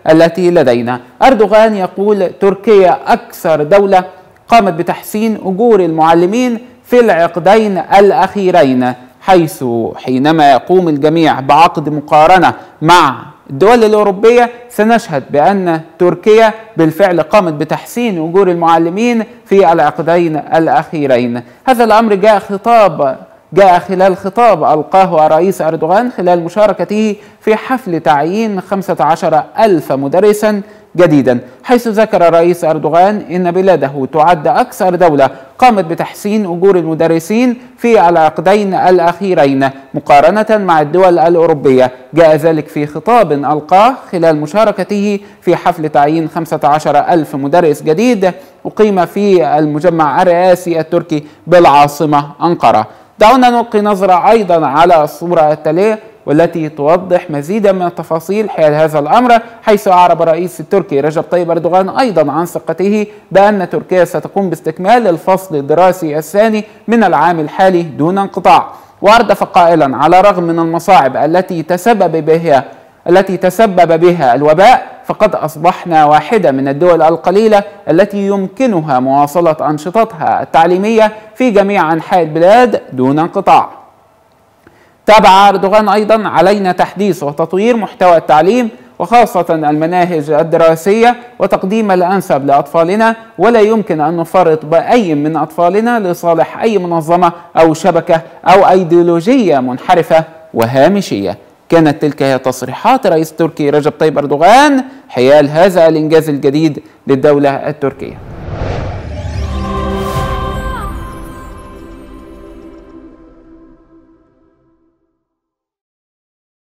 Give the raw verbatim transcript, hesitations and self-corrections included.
التي لدينا. أردوغان يقول تركيا أكثر دولة قامت بتحسين أجور المعلمين في العقدين الأخيرين، حيث حينما يقوم الجميع بعقد مقارنة مع الدول الأوروبية سنشهد بأن تركيا بالفعل قامت بتحسين أجور المعلمين في العقدين الأخيرين. هذا الأمر جاء خطاب جاء خلال خطاب ألقاه الرئيس أردوغان خلال مشاركته في حفل تعيين خمسة عشر ألف مدرسا جديدا، حيث ذكر الرئيس أردوغان إن بلاده تعد أكثر دولة قامت بتحسين أجور المدرسين في العقدين الأخيرين مقارنة مع الدول الأوروبية. جاء ذلك في خطاب ألقاه خلال مشاركته في حفل تعيين خمسة عشر ألف مدرس جديد أقيم في المجمع الرئاسي التركي بالعاصمة أنقرة. دعونا نلقي نظرة أيضا على الصورة التالية والتي توضح مزيدا من التفاصيل حول هذا الأمر، حيث أعرب الرئيس التركي رجب طيب أردوغان أيضا عن ثقته بأن تركيا ستقوم باستكمال الفصل الدراسي الثاني من العام الحالي دون انقطاع، وأردف قائلا على الرغم من المصاعب التي تسبب بها التي تسبب بها الوباء فقد أصبحنا واحدة من الدول القليلة التي يمكنها مواصلة أنشطتها التعليمية في جميع أنحاء البلاد دون انقطاع. تابع أردوغان أيضا علينا تحديث وتطوير محتوى التعليم وخاصة المناهج الدراسية وتقديم الأنسب لأطفالنا، ولا يمكن أن نفرط بأي من أطفالنا لصالح أي منظمة أو شبكة أو أيديولوجية منحرفة وهامشية. كانت تلك هي تصريحات رئيس تركي رجب طيب أردوغان حيال هذا الإنجاز الجديد للدولة التركية.